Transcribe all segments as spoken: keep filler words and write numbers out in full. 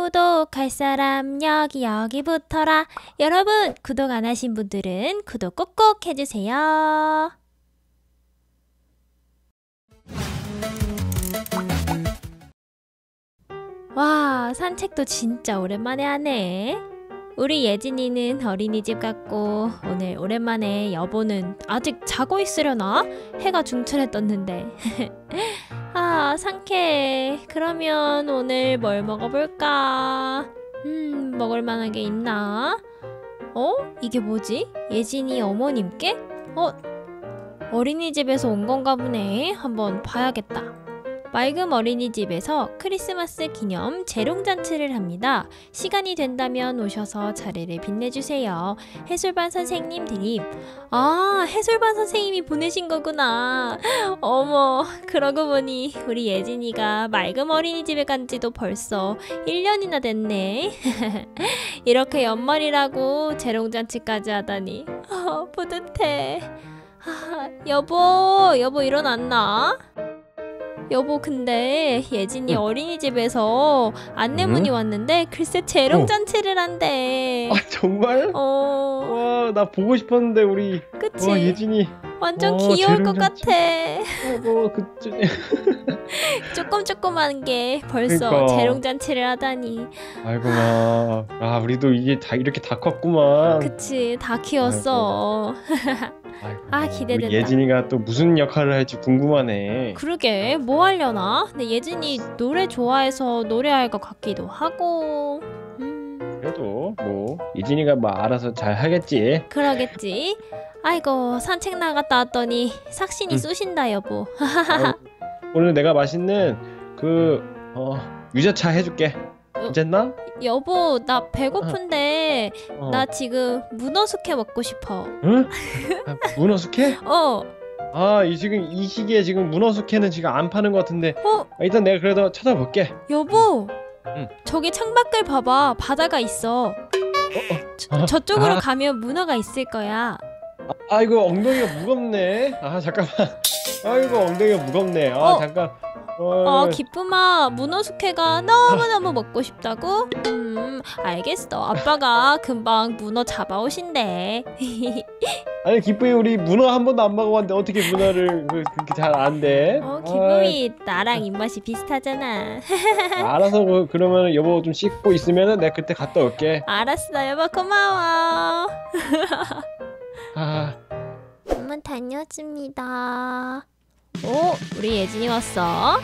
구독할 사람 여기 여기 붙어라. 여러분 구독 안 하신 분들은 구독 꼭꼭 해주세요. 와, 산책도 진짜 오랜만에 하네. 우리 예진이는 어린이집 갔고 오늘 오랜만에 여보는 아직 자고 있으려나? 해가 중천에 떴는데 아, 상쾌해. 그러면 오늘 뭘 먹어볼까? 음, 먹을 만한 게 있나? 어? 이게 뭐지? 예진이 어머님께? 어? 어린이집에서 온 건가 보네. 한번 봐야겠다. 맑음 어린이집에서 크리스마스 기념 재롱잔치를 합니다. 시간이 된다면 오셔서 자리를 빛내주세요. 해솔반 선생님 드림. 아, 해솔반 선생님이 보내신 거구나. 어머, 그러고 보니 우리 예진이가 맑음 어린이집에 간 지도 벌써 일 년이나 됐네. 이렇게 연말이라고 재롱잔치까지 하다니 아, 뿌듯해. 아, 여보, 여보 일어났나? 여보, 근데 예진이 응. 어린이집에서 안내문이 응? 왔는데 글쎄 재롱잔치를 한대. 아, 정말? 어. 와, 나 보고 싶었는데 우리. 그치? 와, 예진이 완전 어, 귀여울 재롱잔치. 것 같아. 어, 어, 그치. 조금 조그만 게 벌써 그러니까. 재롱잔치를 하다니. 아이고마. 아, 우리도 이게 다 이렇게 다 컸구만. 그치, 다 키웠어. 아이고, 아, 기대된다. 예진이가 또 무슨 역할을 할지 궁금하네. 그러게, 뭐 하려나? 근데 예진이 노래 좋아해서 노래할 것 같기도 하고. 음. 그래도 뭐 예진이가 뭐 알아서 잘 하겠지. 그러겠지. 아이고, 산책 나갔다 왔더니 삭신이 응. 쑤신다 여보. 아이고, 오늘 내가 맛있는 그 어, 유자차 해줄게. 괜찮나? 여보, 나 배고픈데 어. 나 지금 문어 숙회 먹고 싶어. 응? 아, 문어 숙회? 어. 아, 이 지금 이 시기에 지금 문어 숙회는 지금 안 파는 것 같은데. 어? 일단 내가 그래도 찾아볼게. 여보. 응. 저기 창밖을 봐봐. 바다가 있어. 어, 어. 저, 아, 저쪽으로 아. 가면 문어가 있을 거야. 아, 아이고, 엉덩이가 무겁네. 아, 잠깐만. 아이고, 엉덩이가 무겁네. 아, 어. 잠깐. 어, 어 기쁨아, 문어 숙회가 너무너무 먹고 싶다고? 음, 알겠어. 아빠가 금방 문어 잡아오신대. 아니, 기쁨이 우리 문어 한 번도 안 먹어봤는데 어떻게 문어를 그렇게 잘 안돼? 어, 기쁨이 아. 나랑 입맛이 비슷하잖아. 알아서 그러면 여보 좀 씻고 있으면은 내가 그때 갔다 올게. 알았어, 여보 고마워. 아. 엄마 다녀왔습니다. 오, 우리 예진이 왔어.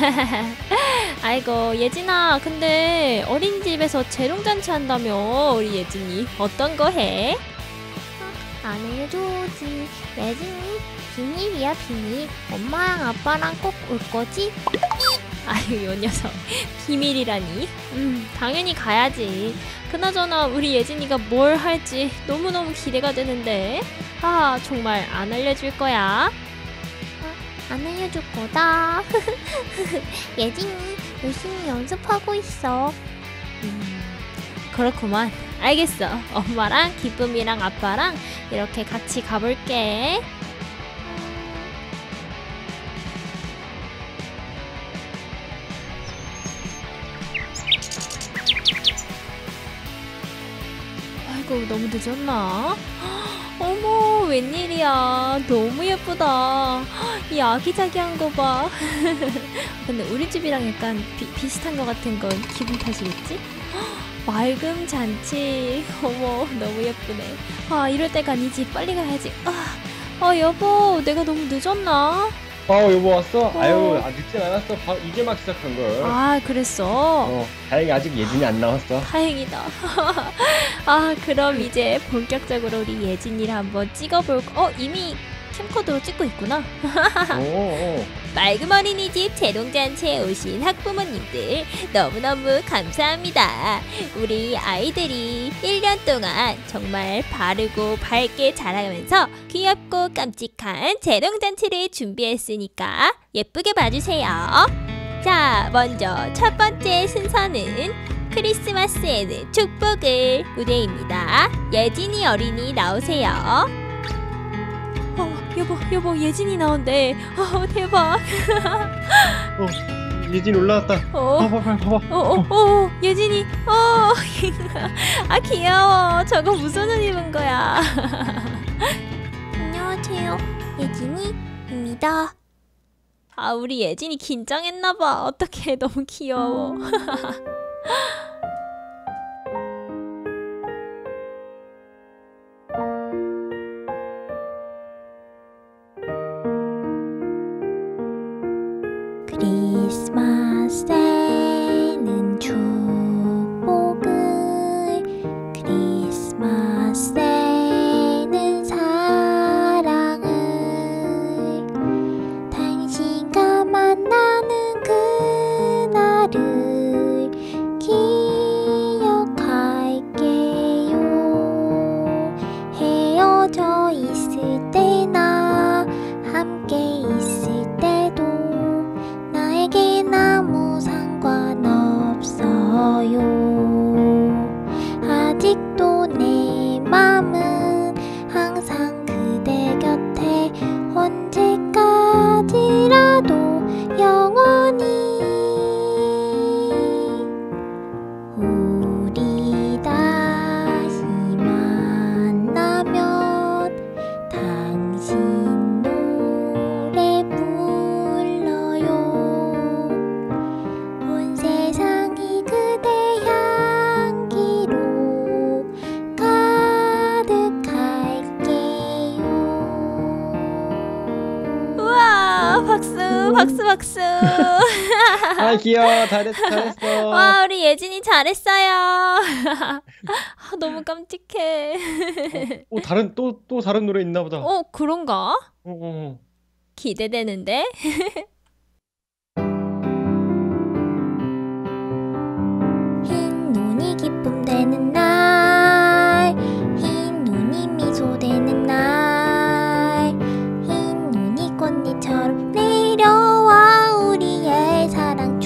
아이고, 예진아, 근데 어린이집에서 재롱잔치 한다며. 우리 예진이 어떤 거 해? 안 알려주지. 예진이 비밀이야, 비밀. 엄마랑 아빠랑 꼭 올 거지? 아유, 요 녀석 비밀이라니. 음, 당연히 가야지. 그나저나 우리 예진이가 뭘 할지 너무너무 기대가 되는데. 아, 정말 안 알려줄 거야? 안 알려줄 거다. 예진이 열심히 연습하고 있어. 음, 그렇구만. 알겠어. 엄마랑 기쁨이랑 아빠랑 이렇게 같이 가볼게. 아이고, 너무 늦었나? 어머, 웬일이야. 너무 예쁘다. 이 아기자기한 거 봐. 근데 우리 집이랑 약간 비, 비슷한 거 같은 건 기분 탓이겠지? 맑음 잔치. 어머, 너무 예쁘네. 아, 이럴 때가 아니지. 빨리 가야지. 아, 아 여보, 내가 너무 늦었나? 어, 여보 왔어? 어. 아유, 아, 늦진 않았어. 바, 이제 막 시작한걸. 아, 그랬어? 어, 다행히 아직 예진이 안 나왔어. 다행이다. 아, 그럼 이제 본격적으로 우리 예진이를 한번 찍어볼. 어, 이미 캠코더로 찍고 있구나. 오, 오. 맑음 어린이집 재롱잔치에 오신 학부모님들 너무너무 감사합니다. 우리 아이들이 일 년 동안 정말 바르고 밝게 자라면서 귀엽고 깜찍한 재롱잔치를 준비했으니까 예쁘게 봐주세요. 자, 먼저 첫 번째 순서는 크리스마스에는 축복을 무대입니다. 예진이 어린이 나오세요. 어, 여보, 여보, 예진이 나온대. 어, 대박. 어, 예진이 올라왔다. 어, 봐봐, 봐봐, 봐봐. 어, 어, 어, 예진이. 어, 아 귀여워. 저거 무슨 옷 입은 거야? 안녕하세요. 예진이입니다. 아, 우리 예진이 긴장했나봐. 어떡해, 너무 귀여워. 크리스마스에는 축복을, 크리스마스에는 사랑을, 당신과 만나는 그날을 기억할게요. 헤어져 있을 때나 함께 있을 때도 나에겐 아무 상관없어요. 아직도 내 맘은 항상 그대 곁에, 언제까지라도 영원히. 우리 다시 만나면 당신 노래 불러요. 온 세상이 그대 향기로 가득할게요. 우와, 박수, 박수, 박수. 아, 귀여워. 잘했어, 잘했어. 와, 우리 예진이 잘했어요. 아, 너무 깜찍해. 어, 다른 또 또 다른 노래 있나 보다. 어, 어, 그런가? 어, 어. 기대되는데? 흰 눈이 기쁨 되는 날, 흰 눈이 미소 되는 날, 흰 눈이 꽃잎처럼 내려와 우리의 사랑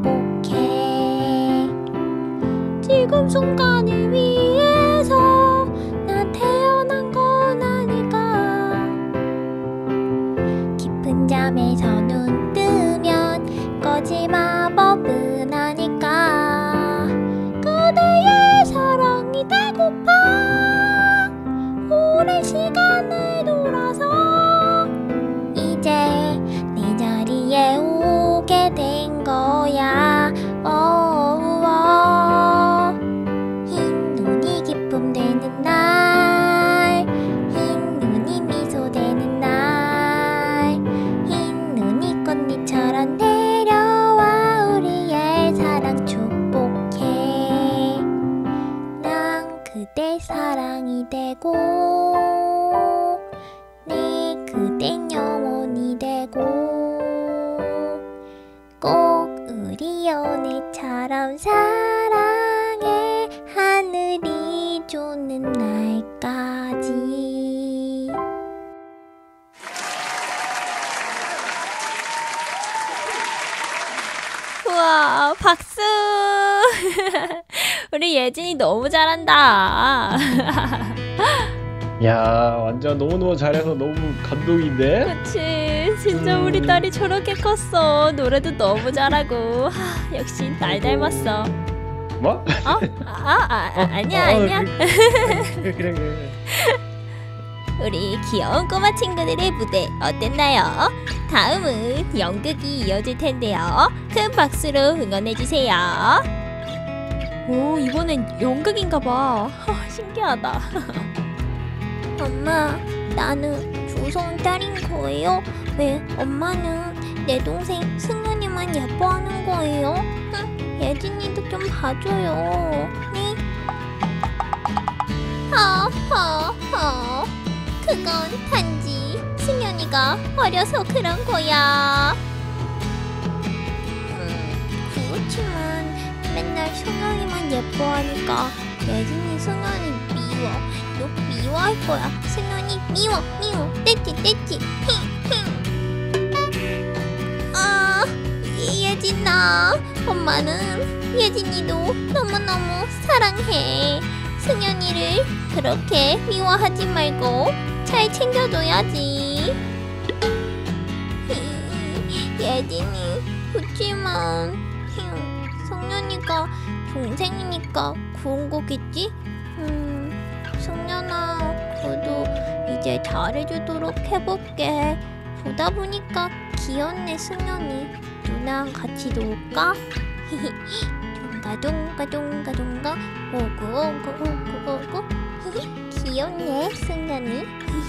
축복해. 지금 순간을 위해서 난 태어난 건 아닐까. 깊은 잠에서 눈 뜨면 꺼질 마법은 아닐까. 그대의 사랑이 되고파. 오랜 시간을 돌아서 이제 내 자리에 오게 된 거야. 어우어. 흰 눈이 기쁨 되는 날, 흰 눈이 미소 되는 날, 흰 눈이 꽃잎처럼 내려와 우리의 사랑 축복해. 난 그대 사랑이 되고, 네 그댄 영원히 되고, 꼭 우리 연애처럼 사랑해. 하늘이 주는 날까지. 우와, 박수. 우리 예진이 너무 잘한다. 야, 완전 너무너무 잘해서 너무 감동인데? 그치, 진짜 우리 딸이 저렇게 컸어. 노래도 너무 잘하고. 하, 역시 날 닮았어. 뭐? 어? 아, 아, 아 아니야, 어, 아니야. 그래, 그래, 그래. 우리 귀여운 꼬마 친구들의 무대 어땠나요? 다음은 연극이 이어질 텐데요. 큰 박수로 응원해주세요. 오, 이번엔 연극인가봐. 신기하다. 엄마, 나는 조선 딸인 거예요? 왜 엄마는 내 동생 승현이만 예뻐하는 거예요? 응? 예진이도 좀 봐줘요. 네? 허허허. 그건 단지 승현이가 어려서 그런 거야. 음, 그렇지만 맨날 승현이만 예뻐하니까 예진이 승현이 미워. 너 미워할 거야. 승현이 미워 미워. 떼찌 떼찌. 아, 예진아, 엄마는 예진이도 너무너무 사랑해. 승현이를 그렇게 미워하지 말고 잘 챙겨줘야지. 예진이 그치만 휴, 승연이가 동생이니까 그런 거겠지? 음, 승연아, 그래도 이제 잘해주도록 해볼게. 보다 보니까 귀엽네, 승연이. 누나랑 같이 놀까? 동가 동가 동가 동가 오구 오구 오구 오구. 귀엽네, 승연이.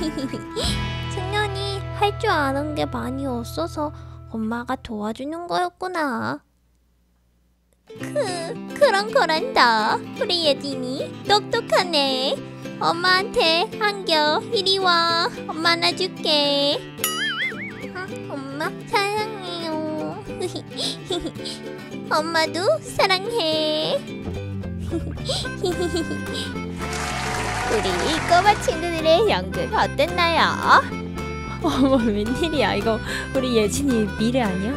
승연이 할 줄 아는 게 많이 없어서 엄마가 도와주는 거였구나. 그, 그런 거란다. 우리 예진이 똑똑하네. 엄마한테 안겨. 이리 와. 엄마 안아줄게. 응, 엄마 사랑해요. 엄마도 사랑해. 우리 꼬마 친구들의 연극 어땠나요? 어머, 웬일이야. 이거 우리 예진이 미래 아니야?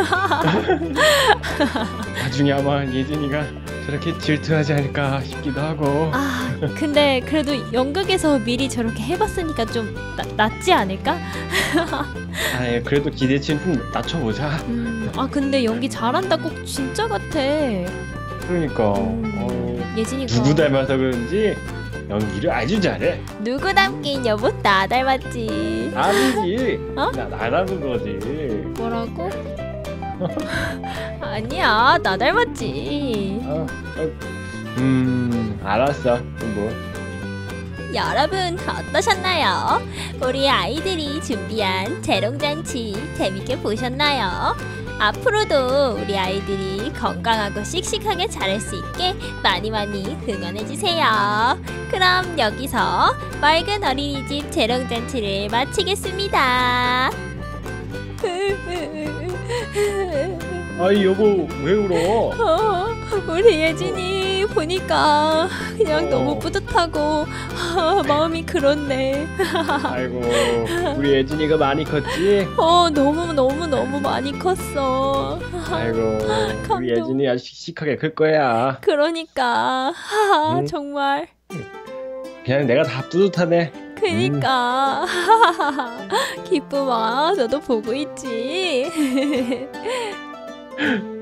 나중에 아마 예진이가 저렇게 질투하지 않을까 싶기도 하고. 아, 근데 그래도 연극에서 미리 저렇게 해봤으니까 좀 나, 낫지 않을까? 아, 예, 그래도 기대치는 좀 낮춰보자. 음, 아 근데 연기 잘한다. 꼭 진짜 같아. 그러니까 음, 어, 예진이가 누구 닮아서 그런지 연기를 아주 잘해. 누구 닮긴 여보? 나 닮았지. 아니지. 어? 나 나라는 거지. 뭐라고? 아니야, 나 닮았지. 어, 어, 음, 알았어. 그럼 뭐. 여러분 어떠셨나요? 우리 아이들이 준비한 재롱잔치 재밌게 보셨나요? 앞으로도 우리 아이들이 건강하고 씩씩하게 자랄 수 있게 많이 많이 응원해주세요. 그럼 여기서 맑은 어린이집 재롱잔치를 마치겠습니다. 아이 여보 왜 울어? 어, 우리 예진이 보니까 그냥 어. 너무 뿌듯하고 아, 마음이 그렇네. 아이고 우리 예진이가 많이 컸지? 어, 너무 너무 너무 많이 컸어. 아이고 감동. 우리 예진이 아주 씩씩하게 클 거야. 그러니까 하, 응? 정말 그냥 내가 다 뿌듯하네. 그니까 기쁨아 너도 보고 있지.